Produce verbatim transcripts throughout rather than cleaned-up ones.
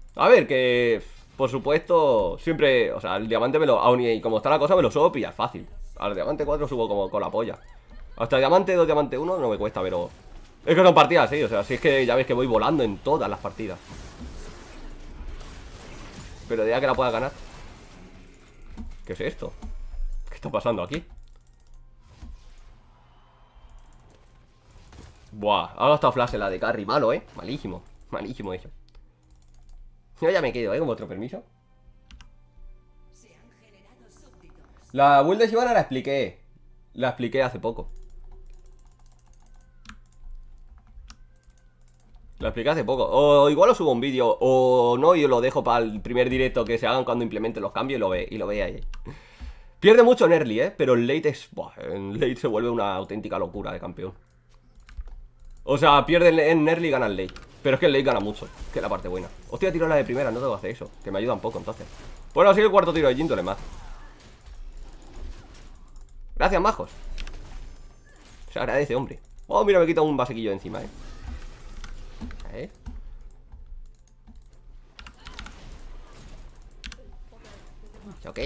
A ver, que por supuesto, siempre, o sea, el diamante me lo, aun y como está la cosa, me lo suelo pillar fácil. Al diamante cuatro subo como con la polla. Hasta diamante dos, diamante uno no me cuesta, pero es que son partidas, sí, o sea, si es que ya ves que voy volando en todas las partidas. Pero de ya que la pueda ganar. ¿Qué es esto? ¿Qué está pasando aquí? Buah, ha gastado flash en la de carry, malo, eh, malísimo, malísimo eso. Yo ya me quedo, eh, con vuestro permiso. La build de Shyvana la expliqué. La expliqué hace poco. La expliqué hace poco. O igual os subo un vídeo. O no, y lo dejo para el primer directo que se hagan cuando implementen los cambios y lo, ve, y lo veáis. Pierde mucho en early, eh. Pero en late es. Buah, en late se vuelve una auténtica locura de campeón. O sea, pierde en early y gana en late. Pero es que el late gana mucho, que es la parte buena. Hostia, tiro la de primera, no tengo que hacer eso. Que me ayuda un poco entonces. Bueno, así el cuarto tiro de Jindole más. Gracias, majos. Se agradece, hombre. Oh, mira, me quita un basequillo de encima, eh. A ver. Ok.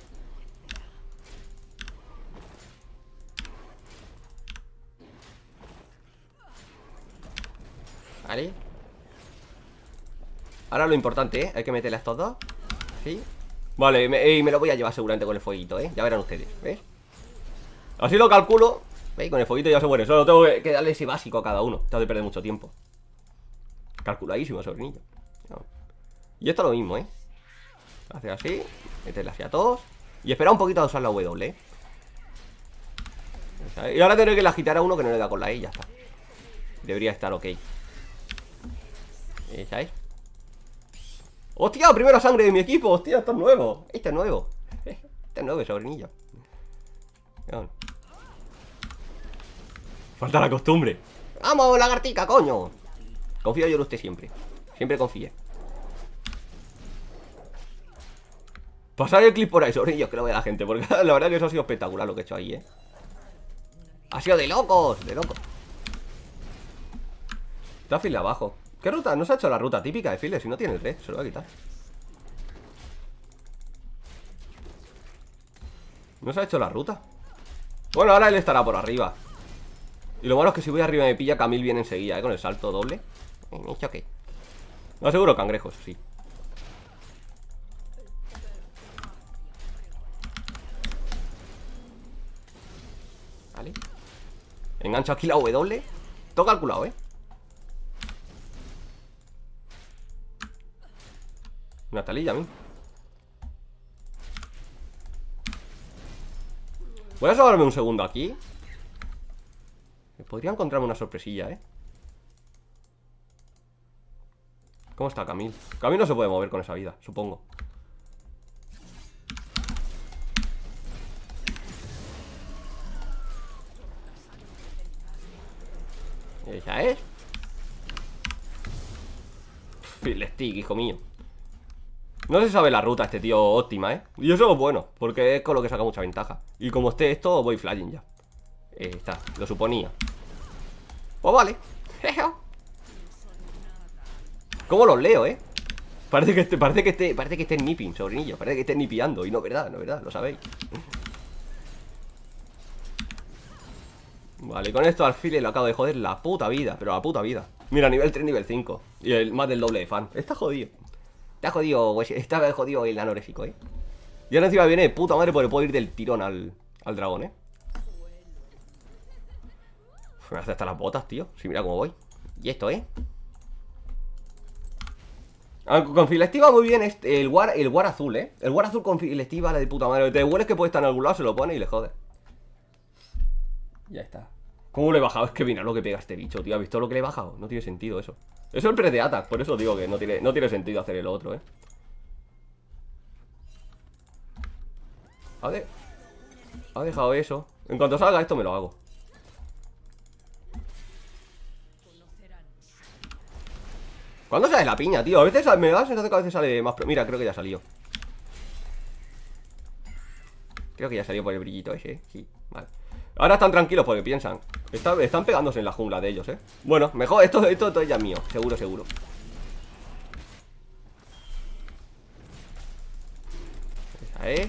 Vale. Ahora lo importante, ¿eh? Hay que meterle a estos dos. Sí. Vale, me, y me lo voy a llevar seguramente con el fueguito, ¿eh? Ya verán ustedes, ¿ves? Así lo calculo. ¿Veis? Con el fueguito ya se muere. Solo tengo que, que darle ese básico a cada uno. Tengo que perder mucho tiempo. Calculadísimo, sobrinillo. No. Y esto lo mismo, ¿eh? Hacer así. Meterle así a todos. Y esperar un poquito a usar la W, ¿eh? Y ahora tendré que la agitar a uno que no le da con la E y ya está. Debería estar ok. ¿Sabes? ¡Hostia! Primera sangre de mi equipo. ¡Hostia! Esto es nuevo. Este es nuevo. Este es nuevo, sobrinillo. Falta la costumbre. ¡Vamos, lagartica, coño! Confío yo en usted siempre. Siempre confíe. Pasar el clip por ahí, sobrinillos, que lo vea la gente. Porque la verdad que eso ha sido espectacular lo que he hecho ahí, eh. Ha sido de locos, de locos. Está file abajo. ¿Qué ruta? No se ha hecho la ruta típica de file. Si no tiene el red, se lo voy a quitar. No se ha hecho la ruta. Bueno, ahora él estará por arriba. Y lo malo es que si voy arriba me pilla, Camille viene enseguida, ¿eh? Con el salto doble. Ok. No, seguro cangrejos, sí. Vale. Engancho aquí la W. Todo calculado, ¿eh? Una talilla a mí. Voy a salvarme un segundo aquí. Podría encontrarme una sorpresilla, ¿eh? ¿Cómo está Camille? Camille no se puede mover con esa vida, supongo. Esa es. Fiddle stick, hijo mío. No se sabe la ruta este tío óptima, ¿eh? Y eso es bueno, porque es con lo que saca mucha ventaja. Y como esté esto, voy flying ya. Eh, está, lo suponía. Pues vale. ¿Cómo los leo, eh? Parece que esté, parece que esté, parece que esté nipping, sobrinillo. Parece que esté nipeando. Y no es verdad, no es verdad, lo sabéis. Vale, con esto al file lo acabo de joder la puta vida. Pero la puta vida. Mira, nivel tres, nivel cinco. Y el más del doble de fan. Está jodido. Está jodido, está jodido el anoréxico, eh. Y ahora encima viene de puta madre porque puedo ir del tirón al, al dragón, eh. Me hace hasta las botas, tío. Si mira cómo voy. Y esto, eh. Con filectiva muy bien este, el war, el war azul, eh. El war azul con filectiva, la de puta madre. Te hueles que puede estar en algún lado, se lo pone y le jode. Ya está. ¿Cómo le he bajado? Es que mira lo que pega este bicho, tío. ¿Has visto lo que le he bajado? No tiene sentido eso. Eso es el pre de attack, por eso digo que no tiene, no tiene sentido hacer el otro, eh. Ha, de... ha dejado eso. En cuanto salga esto me lo hago. ¿Cuándo sale la piña, tío? A veces me da la sensación que a veces sale más... Mira, creo que ya salió. Creo que ya salió por el brillito ese, ¿eh? Sí, vale. Ahora están tranquilos porque piensan. Está, están pegándose en la jungla de ellos, ¿eh? Bueno, mejor, esto, esto, esto es ya mío. Seguro, seguro. Ahí.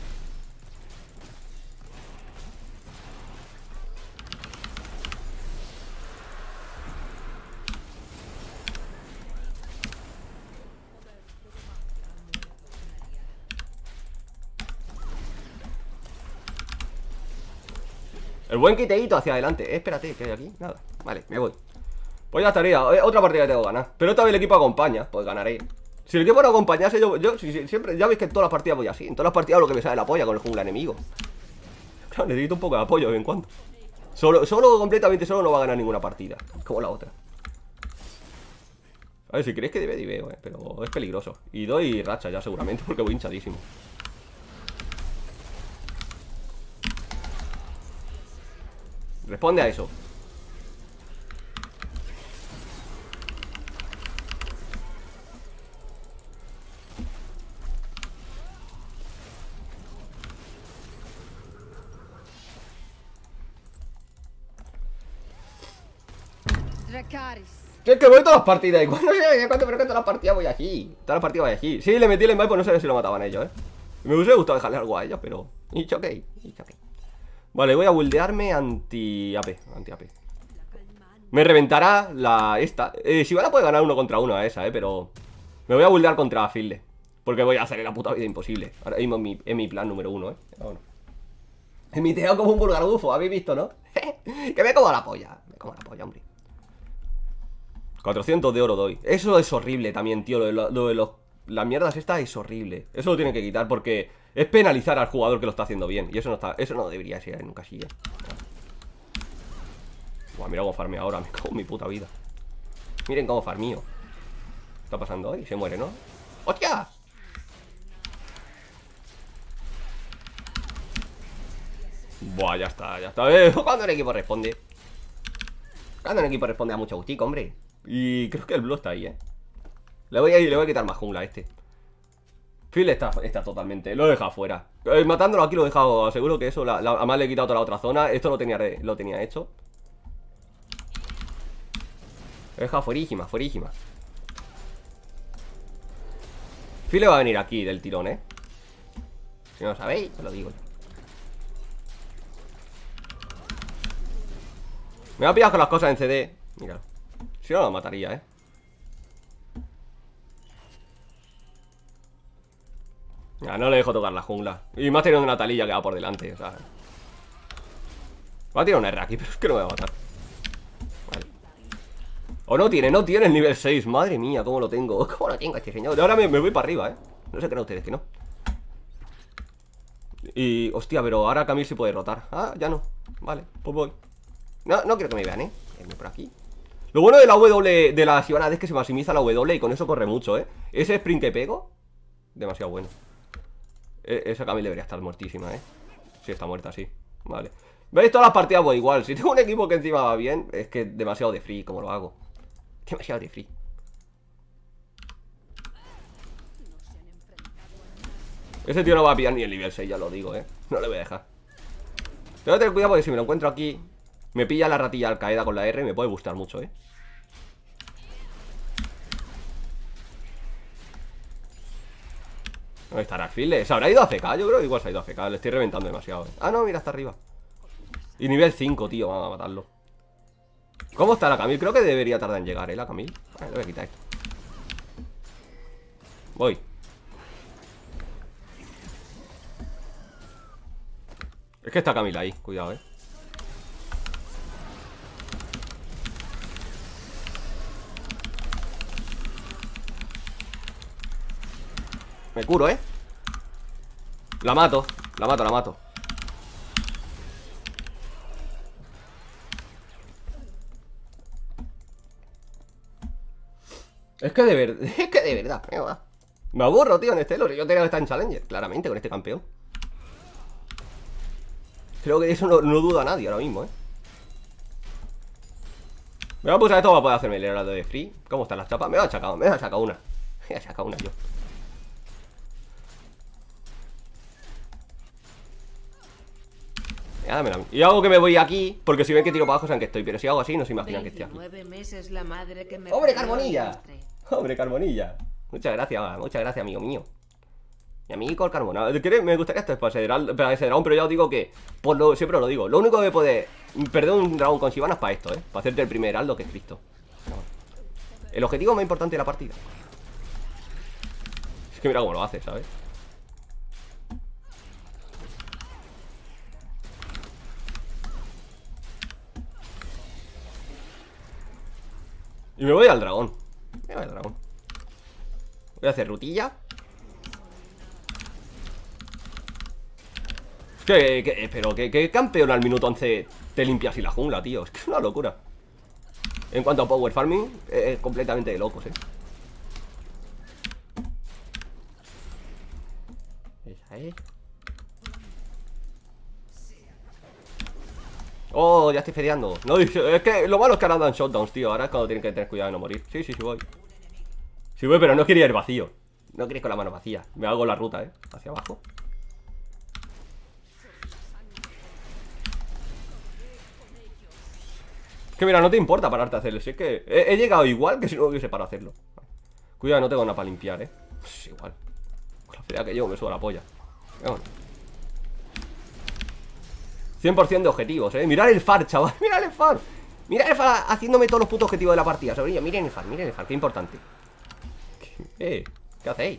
El buen quiteíto hacia adelante. Eh, espérate, ¿qué hay aquí? Nada. Vale, me voy. Pues ya estaría. Eh, otra partida que tengo que ganar. Pero esta vez el equipo acompaña. Pues ganaré. Si el equipo no acompañase, yo, yo si, si, siempre. Ya veis que en todas las partidas voy así. En todas las partidas lo que me sale la polla con el jungla enemigo. Claro, necesito un poco de apoyo de vez en cuando. Solo, solo, completamente solo no va a ganar ninguna partida. Como la otra. A ver, si creéis que debe diveo, eh. Pero es peligroso. Y doy racha ya seguramente porque voy hinchadísimo. Responde a eso. Es que voy todas las partidas. Y cuando sé cuánto, pero que todas las partidas voy aquí. Todas las partidas voy aquí. Sí, le metí el invite, pues no sé si lo mataban ellos, eh. Me hubiese gustado dejarle algo a ellos, pero. It's okay, it's okay. Vale, voy a buildearme anti-A P. Anti-A P. Me reventará la esta. Eh, si van a poder ganar uno contra uno a esa, eh, pero. Me voy a buildear contra Fielde. Porque voy a hacer la puta vida imposible. Ahora mismo en mi, en mi plan número uno, eh. Bueno. En mi teo como un vulgar bufo, habéis visto, ¿no? Que me como la polla. Me como la polla, hombre. cuatrocientos de oro doy. Eso es horrible también, tío. Lo de, lo, lo de los, las mierdas estas es horrible. Eso lo tienen que quitar porque es penalizar al jugador que lo está haciendo bien. Y eso no está, eso no debería ser en un casilla. Buah, mira cómo farmeo ahora. Me cago en mi puta vida. Miren cómo farmeo. ¿Qué está pasando hoy? Se muere, ¿no? ¡Hostia! Buah, ya está, ya está. Eh, cuando el equipo responde. Cuando el equipo responde a mucho gustico, hombre. Y creo que el blue está ahí, eh. Le voy a ir, le voy a quitar más jungla a este. Phil está, está totalmente. Lo he dejado fuera. Eh, matándolo aquí lo he dejado. Seguro que eso. La, la, además le he quitado toda la otra zona. Esto lo tenía, lo tenía hecho. Lo he dejado fuerísima, fuerísima. Phil le va a venir aquí del tirón, eh. Si no lo sabéis, os lo digo. Me voy a pillar con las cosas en C D. Mira. Si no, lo mataría, eh. Ya, no le dejo tocar la jungla. Y me ha tirado una talilla que va por delante, o sea. Va a tirar un R aquí, pero es que no me va a matar. Vale. O no tiene, no tiene el nivel seis. Madre mía, cómo lo tengo. ¿Cómo lo tengo este señor? Ahora me, me voy para arriba, eh. No sé qué no ustedes, que no. Y, hostia, pero ahora Camille se puede rotar. Ah, ya no. Vale, pues voy. No, no quiero que me vean, eh. Irme por aquí. Lo bueno de la W, de la Sivana es que se maximiza la W y con eso corre mucho, eh. Ese sprint que pego, demasiado bueno. e Esa Camille debería estar muertísima, eh. Sí, está muerta, sí. Vale. ¿Veis? Todas las partidas voy igual. Si tengo un equipo que encima va bien, es que demasiado de free, como lo hago. Demasiado de free. Ese tío no va a pillar ni el nivel seis, ya lo digo, eh. No le voy a dejar. Tengo que tener cuidado porque si me lo encuentro aquí, me pilla la ratilla al Qaeda con la R y me puede gustar mucho, eh. ¿Dónde estará el Fielde? ¿Se habrá ido a F K? Yo creo que igual se ha ido a F K. Le estoy reventando demasiado, eh. Ah, no, mira, está arriba. Y nivel cinco, tío, vamos a matarlo. ¿Cómo está la Camille? Creo que debería tardar en llegar, eh, la Camille. Vale, le voy a quitar esto. Voy. Es que está Camille ahí, cuidado, eh. Me curo, eh. La mato, la mato, la mato. Es que de verdad, es que de verdad, venga, me aburro, tío, en este Elo. Yo tenía que estar en Challenger, claramente, con este campeón. Creo que eso no, no duda a nadie ahora mismo, eh. Me voy a pulsar esto para poder hacerme el helado de free. ¿Cómo están las chapas? Me voy a sacar, me voy a sacar una. Me voy a sacar una yo. Y hago que me voy aquí, porque si ven que tiro para abajo saben que estoy. Pero si hago así no se imaginan que estoy aquí. Meses la madre que me ¡Hombre, Carbonilla! ¡Hombre, Carbonilla! Muchas gracias, muchas gracias, amigo mío. Y a mí con carbona. Me gustaría esto para ese dragón, para ese dragón, pero ya os digo que, por lo, siempre os lo digo, lo único que puede perder un dragón con Sivana es para esto, ¿eh? Para hacerte el primer heraldo, que es Cristo. No. El objetivo más importante de la partida. Es que mira cómo lo hace, ¿sabes? Y me voy al dragón. Me voy al dragón. Voy a hacer rutilla. Es que, que pero que, que campeón al minuto once te limpias y la jungla, tío. Es que es una locura. En cuanto a power farming, es eh, completamente de locos, eh. Esa es. Oh, ya estoy fedeando. No, es que lo malo es que ahora dan shutdowns, tío. Ahora es cuando tienen que tener cuidado de no morir. Sí, sí, sí voy. Sí voy, pero no quería ir vacío. No queréis con la mano vacía. Me hago la ruta, eh. Hacia abajo. Es que mira, no te importa pararte a hacerlo. Si es que he, he llegado igual que si no hubiese para hacerlo. Cuidado, no tengo nada para limpiar, eh. Pues igual. Con la pelea que llevo me subo la polla. Bueno. cien por ciento de objetivos, eh. Mirad el far, chaval. Mirad el far. Mirad el far haciéndome todos los putos objetivos de la partida, sobrillo. Miren el far, miren el far, qué importante. ¿Qué, eh, ¿qué hacéis?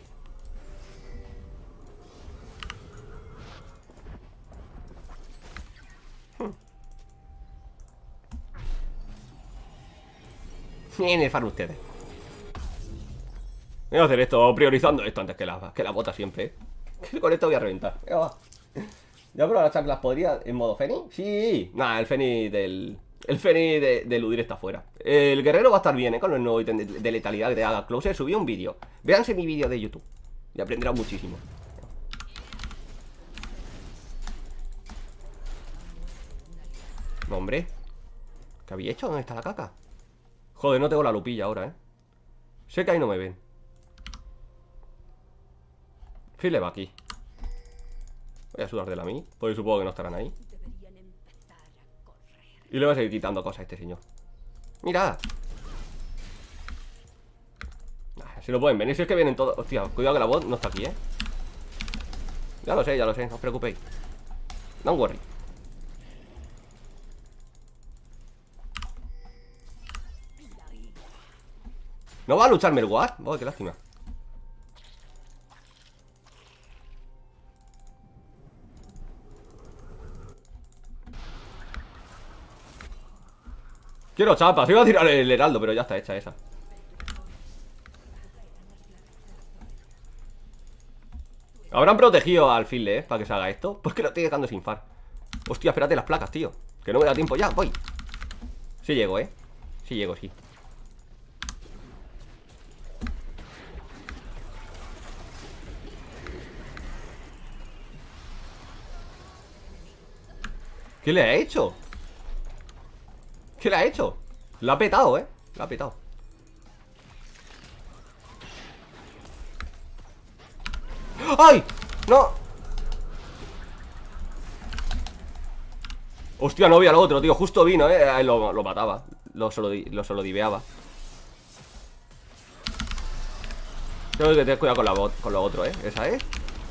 Miren el far ustedes. Voy a hacer esto, priorizando esto antes que la, que la bota siempre, eh. Con esto voy a reventar. Ya va. Ya, pero las chanclas podría en modo Feni. Sí, nada, el Feni del. El Feni de, de eludir está fuera. El guerrero va a estar bien, ¿eh? Con el nuevo ítem de, de letalidad que te haga Closer. Subí un vídeo. Véanse mi vídeo de YouTube. Y aprenderán muchísimo. No, hombre. ¿Qué había hecho? ¿Dónde está la caca? Joder, no tengo la lupilla ahora, ¿eh? Sé que ahí no me ven. File va aquí. Voy a sudar de la mí, porque supongo que no estarán ahí. Y le voy a seguir quitando cosas a este señor. ¡Mira! Si no pueden venir, si es que vienen todos. Hostia, cuidado que la bot no está aquí, ¿eh? Ya lo sé, ya lo sé, no os preocupéis. Don't worry. ¿No va a lucharme el War? Oh, qué lástima. Quiero chapas, iba a tirar el heraldo, pero ya está hecha esa. Habrán protegido al Fiddle, ¿eh? Para que se haga esto. Pues que lo estoy dejando sin far. Hostia, espérate las placas, tío. Que no me da tiempo ya, voy. Sí llego, ¿eh? Sí llego, sí. ¿Qué le ha hecho? ¿Qué le ha hecho? Lo ha petado, ¿eh? Lo ha petado. ¡Ay! ¡No! Hostia, no vi al otro, tío. Justo vino, ¿eh? Lo, lo mataba. Lo solo, lo solo diveaba. Tengo que tener cuidado con, la bot, con lo otro, ¿eh? Esa es.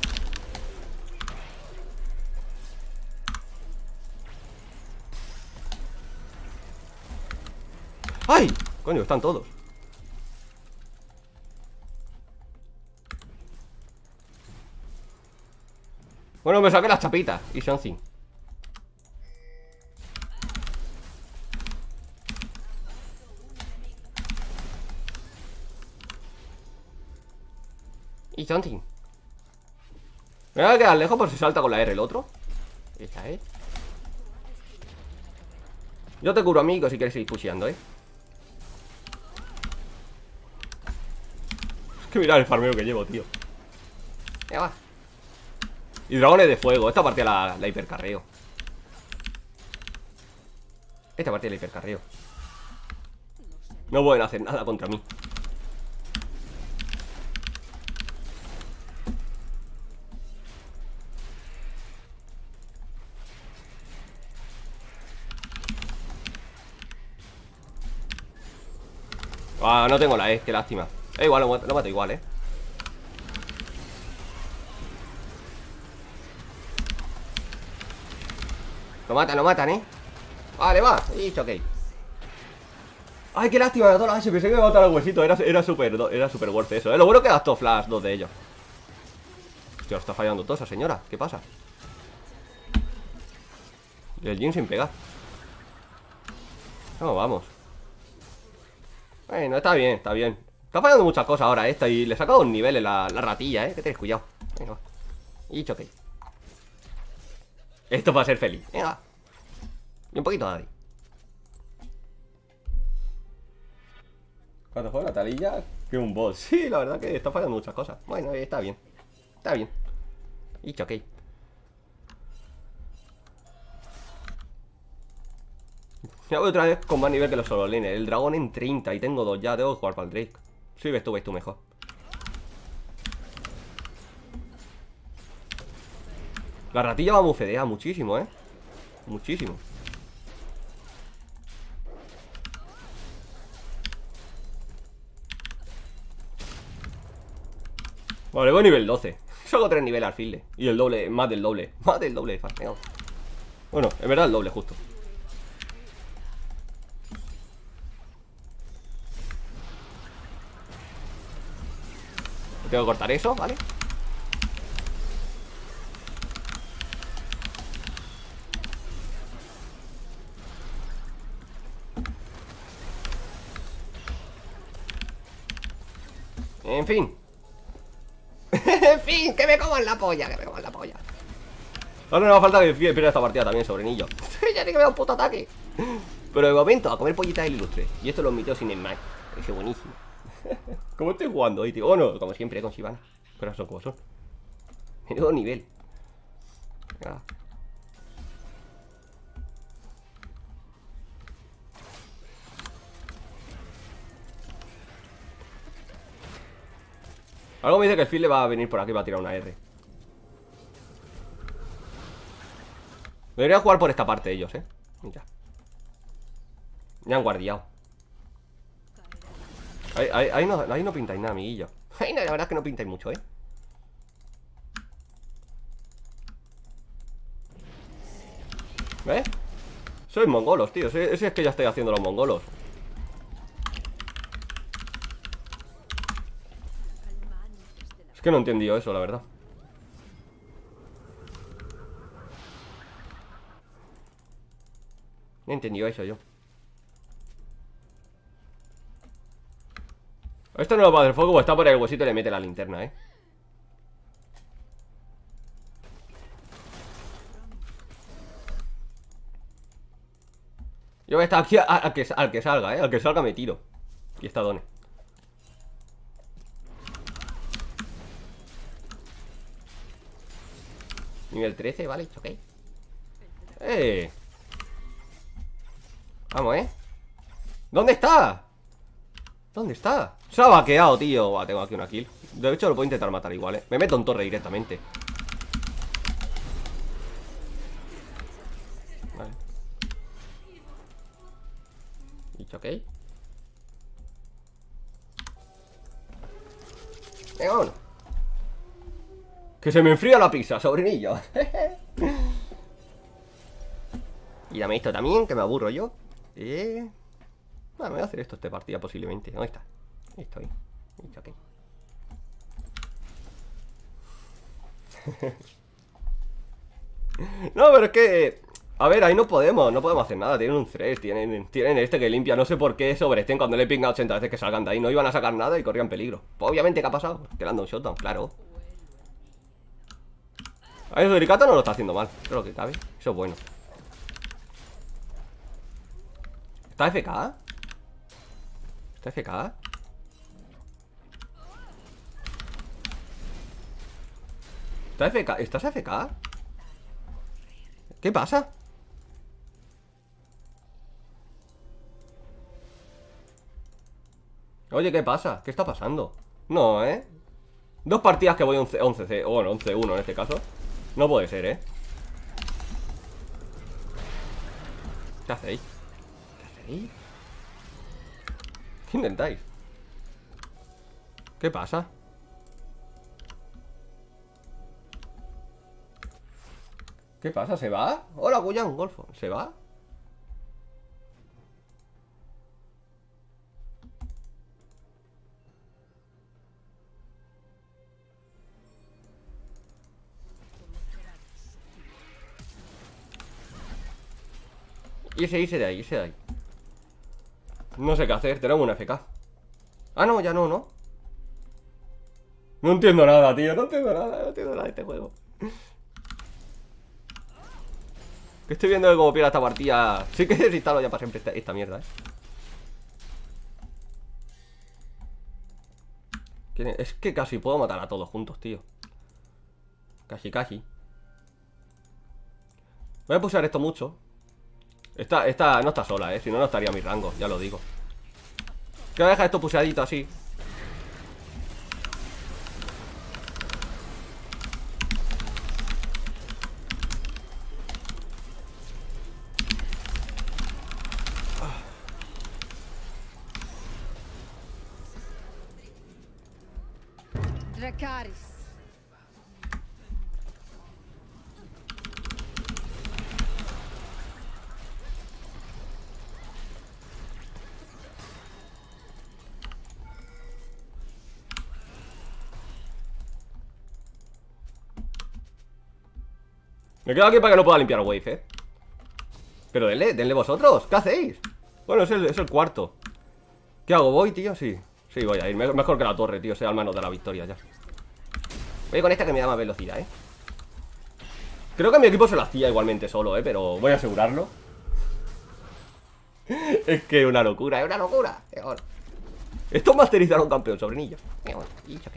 ¡Ay! Coño, están todos. Bueno, me saqué las chapitas. Y something. Y something. Me voy a quedar lejos por si salta con la R el otro. Esa es. Yo te curo, amigo, si quieres seguir pusheando, ¿eh? Es que mirad el farmeo que llevo, tío. Ya va. Y dragones de fuego. Esta partida la, la hipercarreo. Esta partida la hipercarreo. No pueden hacer nada contra mí. Ah, no tengo la E, qué lástima. Eh, igual, lo mato igual, eh. Lo matan, lo matan, ¿eh? Vale, va, y ok. Ay, qué lástima, de todas las Pensé que me iba a matar al huesito. Era, era súper era super worth eso, ¿eh? Lo bueno que gastó flash, dos de ellos. Hostia, está fallando toda esa señora. ¿Qué pasa? Y el Jin sin pegar. No, vamos. Bueno, está bien, está bien. Está fallando muchas cosas ahora esta. Y le he sacado un nivel en la, la ratilla, ¿eh? Que tenéis cuidado. Venga, va. Y choque. Esto va a ser feliz. Venga. Y un poquito de Daddy. Cuando juega la talilla, que un boss. Sí, la verdad que está fallando muchas cosas. Bueno, está bien. Está bien. Y choque. Ya voy otra vez con más nivel que los sololines. El dragón en treinta y tengo dos ya. Tengo que jugar para el Drake. Sí, ves tú, ves tú mejor. La ratilla va bufetea muchísimo, ¿eh? Muchísimo. Vale, voy a nivel doce. Saco tres niveles al file. Y el doble, más del doble. Más del doble de fan. Bueno, en verdad el doble justo. Tengo que cortar eso, ¿vale? En fin. En fin, que me coman la polla, que me coman la polla. Ahora no me falta que pierda esta partida también, sobrenillo. Ya ni que me da un puto ataque. Pero de momento, a comer pollitas del ilustre. Y esto lo omitió sin el Mac. Parece buenísimo. ¿Cómo estoy jugando hoy, tío? Bueno, como siempre, con Shyvana. Pero son como son. Menudo nivel. Venga. Algo me dice que el Phil le va a venir por aquí y va a tirar una R. Debería jugar por esta parte ellos, eh. Ya. Ya han guardiado. Ahí, ahí, ahí, no, ahí no pintáis nada, amiguillo. Ahí no, la verdad es que no pintáis mucho, eh. ¿Ves? Sois mongolos, tío. Ese es que ya estoy haciendo los mongolos. Es que no he entendido eso, la verdad. No he entendido eso yo. Esto no lo va a hacer fuego, está por el huesito y le mete la linterna, eh. Yo voy a estar aquí al que, al que salga, eh. Al que salga me tiro. Y está Done. Nivel trece, vale, ok. Eh. Vamos, eh. ¿Dónde está? ¿Dónde está? Se ha vaqueado, tío. Buah, tengo aquí una kill. De hecho lo puedo intentar matar igual, eh. Me meto en torre directamente. Vale. Dicho ok. Venga, vámonos. Que se me enfría la pizza, sobrinillo. Y dame esto también, que me aburro yo. Eh... Bueno, me voy a hacer esto esta partida posiblemente. ¿Dónde está? Ahí estoy. Listo, ok. No, pero es que... A ver, ahí no podemos, no podemos hacer nada. Tienen un thresh, tienen, tienen este que limpia. No sé por qué sobreestén cuando le he pingado ochenta veces que salgan de ahí. No iban a sacar nada y corrían peligro. Pues obviamente, ¿qué ha pasado? Que le han dado un shutdown, claro. A ver, Suricato no lo está haciendo mal. Eso es lo que cabe. Eso es bueno. ¿Está F K? ¿Está F K? ¿Está F K? ¿Estás F K? ¿Qué pasa? Oye, ¿qué pasa? ¿Qué está pasando? No, ¿eh? Dos partidas que voy once C, o bueno, once uno en este caso. No puede ser, ¿eh? ¿Qué hacéis? ¿Qué hacéis? ¿Qué intentáis? ¿Qué pasa? ¿Qué pasa? ¿Se va? Hola, Guyan, Golfo. ¿Se va? Y ese, ese de ahí, ese de ahí. No sé qué hacer, tenemos una F K. Ah, no, ya no, ¿no? No entiendo nada, tío, no entiendo nada, no entiendo nada de este juego. Que estoy viendo que como pierda esta partida. Sí que desinstalo ya para siempre esta, esta mierda, eh. Es que casi puedo matar a todos juntos, tío. Casi, casi. Voy a pulsar esto mucho. Esta, esta no está sola, eh. Si no, no estaría a mi rango, ya lo digo. Que voy a dejar esto puseadito así. Dracarys. Me quedo aquí para que no pueda limpiar wave, eh. Pero denle, denle vosotros, ¿qué hacéis? Bueno, es el, es el cuarto. ¿Qué hago? ¿Voy, tío? Sí, sí, voy a ir, mejor que la torre, tío. Sea el mano de la victoria ya. Voy con esta que me da más velocidad, eh. Creo que mi equipo se lo hacía igualmente solo, eh. Pero voy a asegurarlo. Es que es una locura, es una locura. Esto es masterizar a un campeón, sobrinillo. Y choque.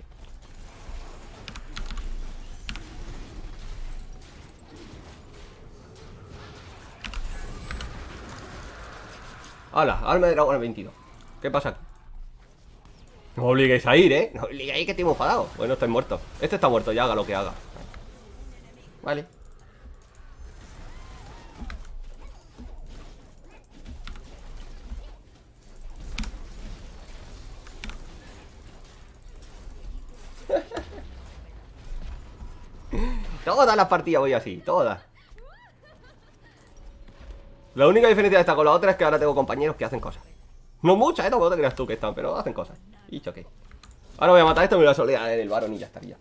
Hala, alma de dragón al veintidós. ¿Qué pasa aquí? No me obliguéis a ir, ¿eh? No me obliguéis a ir, que estoy enfadado. Bueno, estáis muertos. Este está muerto, ya haga lo que haga. Vale. Todas las partidas voy así, todas. La única diferencia de esta con la otra es que ahora tengo compañeros que hacen cosas. No muchas, ¿eh? No te creas tú que están, pero hacen cosas. Y choque. Ahora voy a matar esto y me voy a solear en el varón y ya estaría.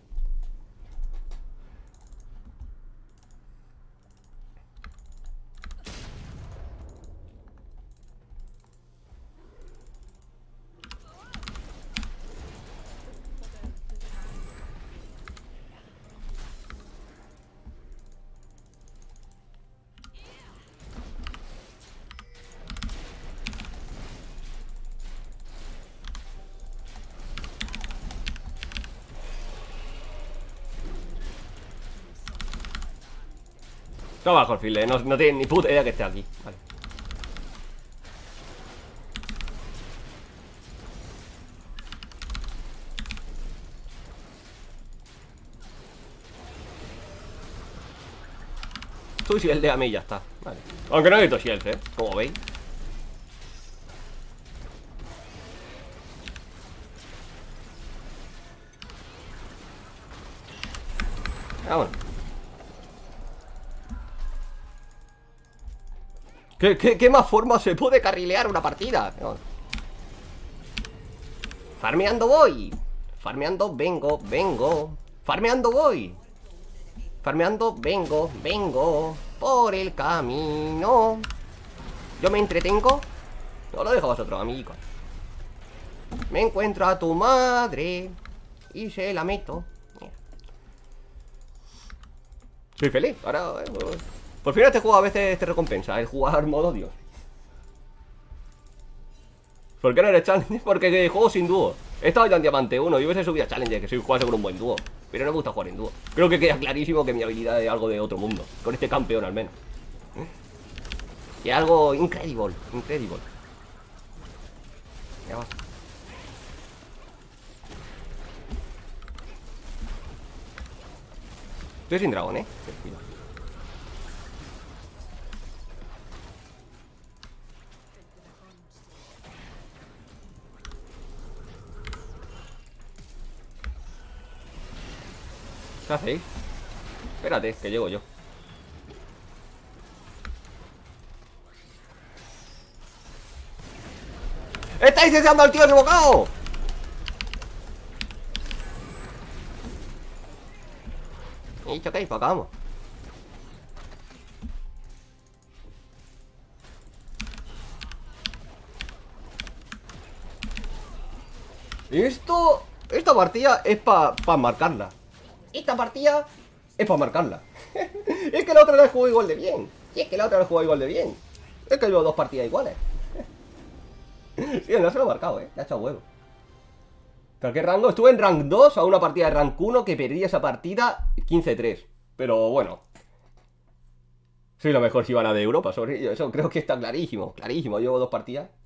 Toma, Jorfil, eh. no, no tiene ni puta idea que esté aquí. Vale. Tú si el de a mí ya está. Vale. Aunque no necesito shields, eh. Como veis. Vámonos. ¿Qué, qué, ¿Qué más forma se puede carrilear una partida? No. Farmeando voy. Farmeando vengo, vengo. Farmeando voy. Farmeando vengo, vengo. Por el camino. Yo me entretengo. No lo dejo a vosotros, amigos. Me encuentro a tu madre y se la meto. Mira. Soy feliz. Ahora... Eh, por fin este juego a veces te recompensa el jugar modo Dios. ¿Por qué no eres Challenger? Porque juego sin dúo. He estado ya en Diamante uno y hubiese subido a Challenger, que soy jugar con un buen dúo. Pero no me gusta jugar en dúo. Creo que queda clarísimo que mi habilidad es algo de otro mundo. Con este campeón al menos. Y algo increíble. Increíble. Ya va. Estoy sin dragón, eh. Cuidado. ¿Qué hacéis? Espérate, que llego yo. ¡Estáis deseando al tío equivocado! He dicho que enfocamos. Esto... Esta partida es para pa marcarla. Esta partida es para marcarla. Es que la otra la jugó igual de bien. Si es que la otra la jugó igual de bien. Es que llevo dos partidas iguales. Sí, no se lo he marcado, eh. Le ha echado huevo. ¿Pero qué rango? Estuve en rank dos a una partida de rank uno que perdí esa partida quince tres. Pero bueno. Soy lo mejor si van a de Europa, sobre ello. Eso creo que está clarísimo. Clarísimo. Llevo dos partidas.